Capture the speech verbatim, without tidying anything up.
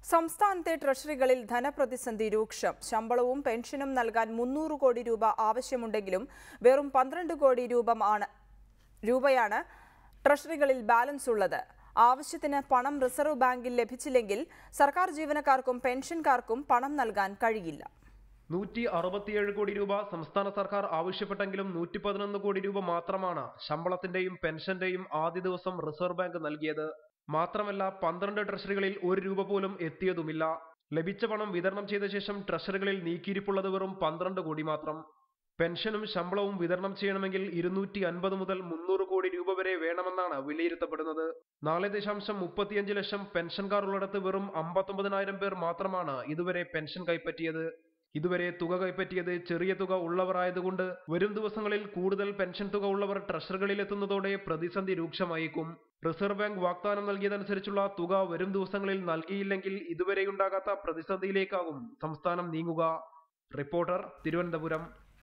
സംസ്ഥാനത്തെ ട്രഷറികളിൽ ധനപ്രതിസന്ധി രൂക്ഷം. ശമ്പളവും പെൻഷനും നൽകാൻ മുന്നൂറ് കോടി രൂപ ആവശ്യമുണ്ടെങ്കിലും വെറും പന്ത്രണ്ട് കോടി രൂപയാണ് ട്രഷറികളിൽ ബാലൻസ് ഉള്ളത്. ആവശ്യത്തിന് പണം റിസർവ് ബാങ്കിൽ ലഭിച്ചില്ലെങ്കിൽ സർക്കാർ ജീവനക്കാർക്കും പെൻഷൻകാർക്കും പണം നൽകാൻ കഴിയില്ല. നൂറ്റി അറുപത്തിയേഴ് കോടി രൂപ സംസ്ഥാന സർക്കാർ ആവശ്യപ്പെട്ടെങ്കിലും നൂറ്റി പതിനൊന്ന് കോടി രൂപ മാത്രമാണ് ശമ്പളത്തിന്റെയും പെൻഷന്റെയും ആദ്യ ദിവസം റിസർവ് ബാങ്ക് നൽകിയത്. മാത്രമല്ല, പന്ത്രണ്ട് ട്രഷറികളിൽ ഒരു രൂപ പോലും എത്തിയതുമില്ല. ലഭിച്ച പണം വിതരണം ചെയ്ത ശേഷം ട്രഷറികളിൽ നീക്കിയിരിപ്പുള്ളത് വെറും പന്ത്രണ്ട് കോടി മാത്രം. പെൻഷനും ശമ്പളവും വിതരണം ചെയ്യണമെങ്കിൽ ഇരുന്നൂറ്റി അൻപത് മുതൽ മുന്നൂറ് കോടി രൂപ വരെ വേണമെന്നാണ് വിലയിരുത്തപ്പെടുന്നത്. നാല് ദശാംശം മുപ്പത്തിയഞ്ച് ലക്ഷം പെൻഷൻകാർ ഉള്ളിടത്ത് വെറും അമ്പത്തൊമ്പതിനായിരം പേർ മാത്രമാണ് ഇതുവരെ പെൻഷൻ കൈപ്പറ്റിയത്. ഇതുവരെ തുക കൈപ്പറ്റിയത് ചെറിയ തുക ഉള്ളവർ ആയതുകൊണ്ട് വരും ദിവസങ്ങളിൽ കൂടുതൽ പെൻഷൻ തുക ഉള്ളവർ ട്രഷറികളിൽ എത്തുന്നതോടെ പ്രതിസന്ധി രൂക്ഷമായേക്കും. റിസർവ് ബാങ്ക് വാഗ്ദാനം നൽകിയതനുസരിച്ചുള്ള തുക വരും ദിവസങ്ങളിൽ നൽകിയില്ലെങ്കിൽ ഇതുവരെയുണ്ടാകാത്ത പ്രതിസന്ധിയിലേക്കാകും സംസ്ഥാനം നീങ്ങുക. റിപ്പോർട്ടർ, തിരുവനന്തപുരം.